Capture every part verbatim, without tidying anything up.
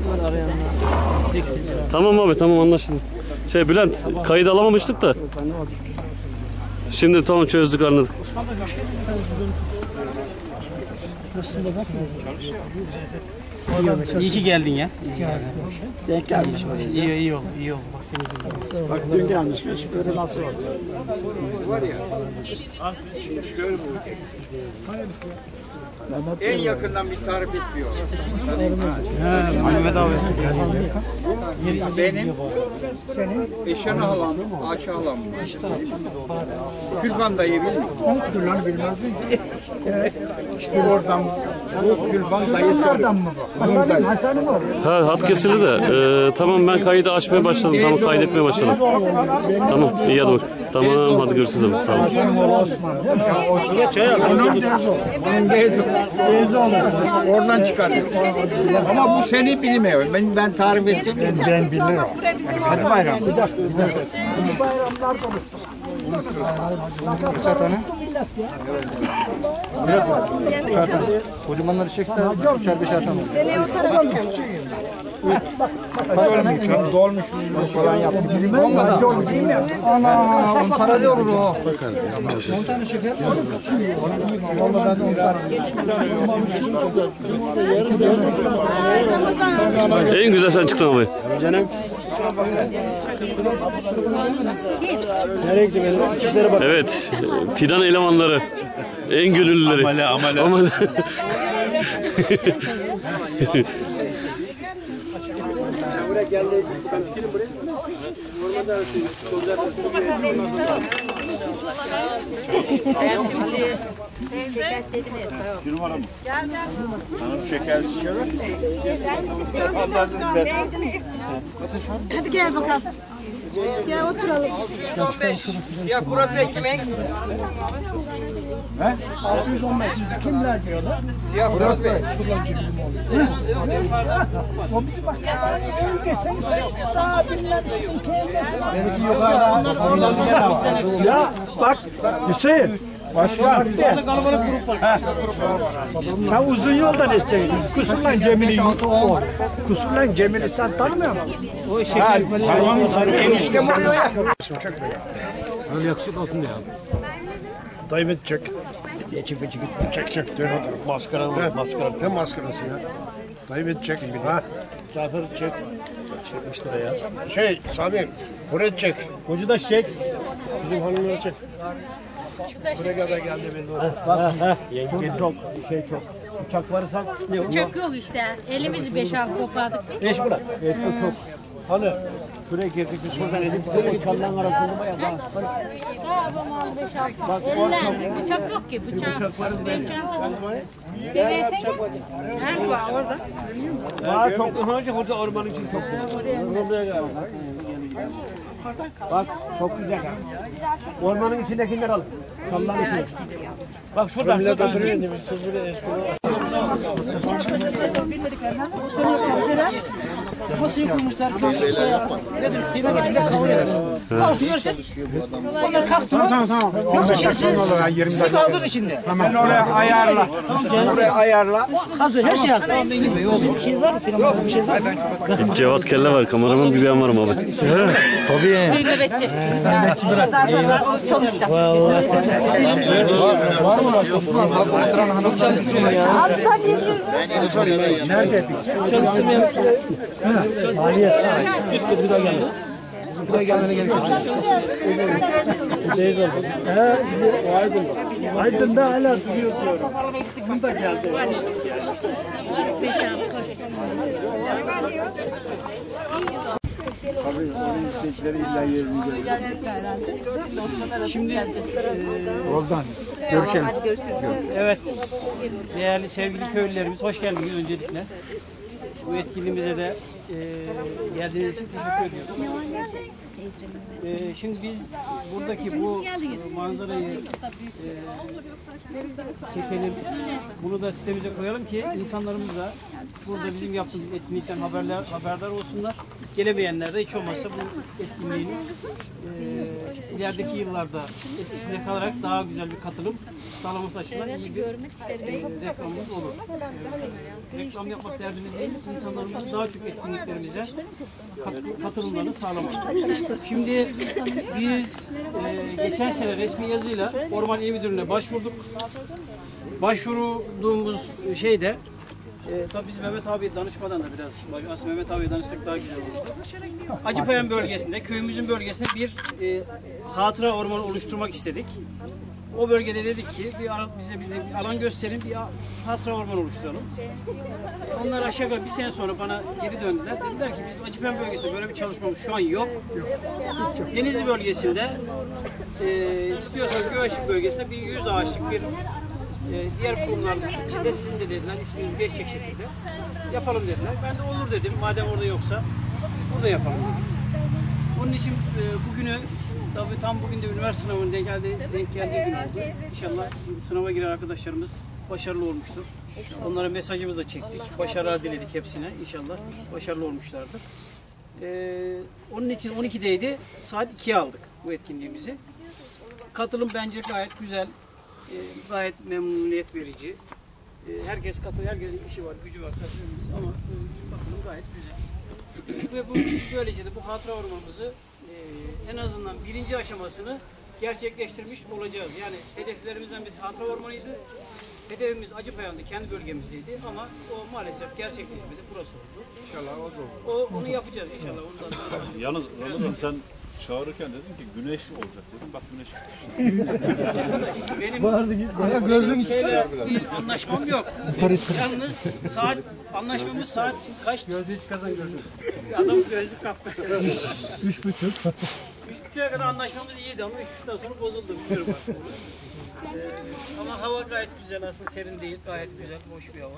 Tamam abi, tamam, anlaşıldı. Şey Bülent, kayıt alamamıştık da. Şimdi tamam, çözdük, anladık. İyi ki geldin ya. Denk gelmiş. İyi iyi oldu, iyi oldu. Bak senin gibi. Bak dün gelmişmiş, böyle nasıl oldu? Var ya. Şöyle bu. En yakından bir tarif etmiyor. Mehmet abi. Benim, senin, Eşen halam, Ayşe halam. Gülban dayı bilir mi? Gülban'ı bilmez mi? İşte oradan bu Gülban dayı oradan mı bu? Hasan'ın, Hasan'ın mı? Ha, hat kesildi de. Ee, tamam, ben kaydı açmaya başladım. Tamam, kaydetmeye başladım. Tamam, iyi hadi bak. Tamam, hadi görüşürüz abi. Sağ olun. Oradan çıkarıyor. Ama bu seni bilmiyor. Ben ben tarif ettim. Ben bilirim. Hadi bayram. Bir dakika, bir dakika. Bu bayramlar konuştuk. Zaten zaten kocamanları çekse üçer beşer tane. Seni o tarafa mı? Dolmuş, dolmuş falan yaptım. Olmadı. Ana, on paralel olur o. on tane şeker. Vallahi ben on tane. En güzel sen çıktın abi. Canım. Nereye gidiyor? Çizlere bak. Evet, fidan elemanları. En gönüllüleri. Amele, amele. Amele. Buraya geldi. Ben bitirim burayı. Normalde Bir numara mı? Gel gel. Hanım şeker şişiyor. Hadi gel bakalım. Gel oturalım. on beş. Siyah burası ekmek. He? altı yüz on beş. Kimler diyorlar? Siyah burası. O bizi bak. Ev deseniz daha bilmem. benimki yukarıda. Ya bak Hüseyin. Başkan. Sen uzun yoldan edeceksin. Kusurlan Cemil'i Kusurlan Cemil'i sen tanımıyor musun? O şeker. Tamam sarı enişte mi oluyor ya? Öyle yakışıklı olsun diye. Dayım çek. Çek çek çek. Çek çek dön otur. Maskara var, maskara. Ne maskarası ya? Dayım çek. Ha? Cafer çek. Çekmiştir ya. Şey Sami. Buraya çek. Kocu da çek. Bizim hanımları çek. Buraya kadar geldi belli oldu. Bak, yenge çok, şey çok. Uçak varsa ne? Çok yok işte. Elimizi beş altı kopardık biz. Eş bırak. Eş bu çok. Hani buraya girdik biz buradan elim tutuyor. Çallan arasında bayağı bak. Babam aldı beş altı. Ellendi. Bıçak yok ki. Bıçak. Benim çantamda. Deveysek. Nerede var orada? Var çok önce burada ormanın için çok. Buraya gel. Bak çok güzel. Ormanın içindekiler al. Çallan içine. Bak şuradan şuradan. Nasıl yıkılmışlar? Şey yapma. Nedir? Kıyma getirdiler kavuruyorlar. Kavurusu yersin. Onlar kalktılar. Tamam tamam. Yoksa şeysiz. Sık hazır içinde. Sen oraya ayarla. Oraya ayarla. Hazır her şey hazır. Bir şey var mı? Bir şey var mı? Cevat Kelle var, kameraman bir ben varım abi. Tabii. Hüseyin nöbetçi. O çalışacak. Nerede? Çalışmıyor. Maliye sahibi. Buraya gelmene gerek yok. He, o Aydın. Aydın'da hala duruyor diyor. Bunu da geldi. Beş altı koş. Şimdi Oradan. Görüşelim. evet değerli sevgili köylülerimiz hoş geldiniz öncelikle. Bu etkinliğimize de e, geldiğiniz için teşekkür ediyorum. E, şimdi biz buradaki bu e, manzarayı e, çekelim. Bunu da sitemize koyalım ki insanlarımız da burada bizim yaptığımız etkinlikten haberler, haberdar olsunlar. Gelemeyenler de hiç olmazsa bu etkinliğin e, ilerideki yıllarda etkisinde kalarak daha güzel bir katılım sağlaması açısından iyi bir e, reklamımız olur. E, reklam yapmak derdimiz değil, insanlarımızın daha çok etkinliklerimize kat- katılımlarını sağlamak. Şimdi biz e, geçen sene resmi yazıyla Orman İl Müdürlüğü'ne başvurduk. Başvurduğumuz şeyde e, tabii biz Mehmet abi danışmadan da biraz, aslında Mehmet abiye danışsak daha güzel olur. Acıpayam bölgesinde, köyümüzün bölgesinde bir e, hatıra ormanı oluşturmak istedik. O bölgede dedik ki bir ara, bize bize bir alan gösterin, bir hatıra ormanı oluşturalım. Onlar aşağı yukarı bir sene sonra bana geri döndüler. Dediler ki biz Acıpayam bölgesinde böyle bir çalışmamız şu an yok. Denizli bölgesinde e, istiyorsanız Göğaşık bölgesinde bir yüz ağaçlık bir e, diğer kurumların içinde sizin de dediler isminiz geçecek şekilde yapalım dediler. Ben de olur dedim madem orada yoksa burada yapalım dedim. Onun için e, bugünü tabii tam bugün de üniversite sınavının denk geldiği, denk geldiği gün oldu. İnşallah sınava giren arkadaşlarımız başarılı olmuştur. Onlara mesajımızı da çektik. Başarılar diledik hepsine. İnşallah başarılı olmuşlardır. Ee, onun için on ikideydi. Saat ikiye aldık bu etkinliğimizi. Katılım bence gayet güzel. Ee, gayet memnuniyet verici. Ee, herkes katılıyor. Herkesin işi var, gücü var. Katılıyoruz. Ama e, katılım gayet güzel. Ve bu, böylece de bu hatıra ormanımızı e, en azından birinci aşamasını gerçekleştirmiş olacağız. Yani hedeflerimizden birisi hatıra ormanıydı. Hedefimiz Acıpayam'da, kendi bölgemizdeydi ama o maalesef gerçekleşmedi. Burası oldu. İnşallah o da olur. O, onu yapacağız inşallah. Ondan sonra. Yalnız Ramazan sen çağırırken dedin ki güneş olacak dedim. Bak güneş. Benim, benim şeyle bir anlaşmam yok. Yalnız saat anlaşmamız saat kaç? Gözü çıkarsan gözü. Adam gözlük kaptı. Üç buçuk. Üç buçuğa kadar anlaşmamız iyiydi ama üç buçuktan sonra bozuldu. Bilmiyorum artık. Ee, ama hava gayet güzel aslında serin değil. Gayet güzel, hoş bir hava.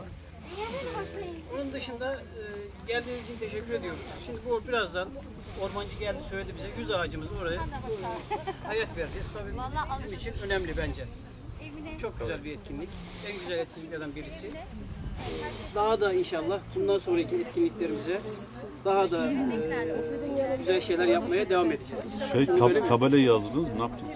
Ee, onun dışında e, geldiğiniz için teşekkür ediyoruz. Şimdi bu birazdan ormancı geldi söyledi bize yüz ağacımızı oraya e, hayat vereceğiz. Tabii bizim için önemli bence. Çok güzel bir etkinlik. En güzel etkinliklerden birisi. Ee, daha da inşallah bundan sonraki etkinliklerimize daha da e, güzel şeyler yapmaya devam edeceğiz. Şey tab tabelayı yazdınız mı? Ne yaptınız?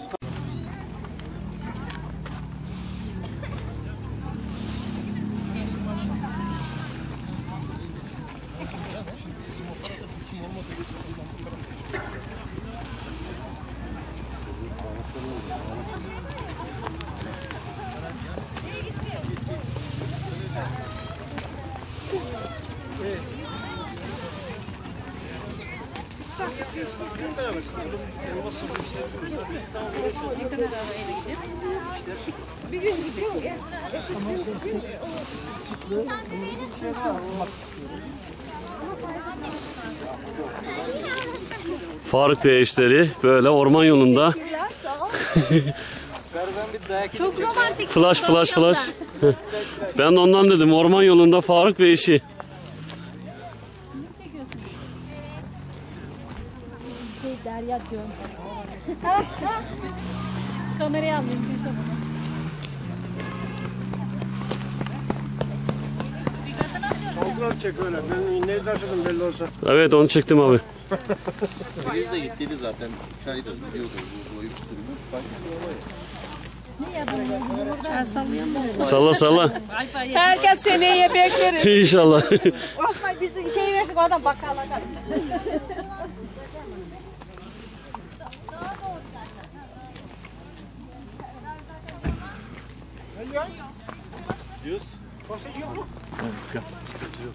Faruk ve eşleri böyle orman yolunda. Çok romantik. Flash flash flash. Ben de ondan dedim orman yolunda Faruk ve eşi. Şey Derya diyorum. Kamerayı alayım bir zaman. Fotoğraf çek öyle. Ben ne taşıdım belli olsa. Evet onu çektim abi. Biz de gittiydi zaten. Çaydır biliyordu bu boyu tutumu. Salla salla. Herkes seneye bekleriz. İnşallah. Osman bizi şey versin oradan bakalım. Diyoruz.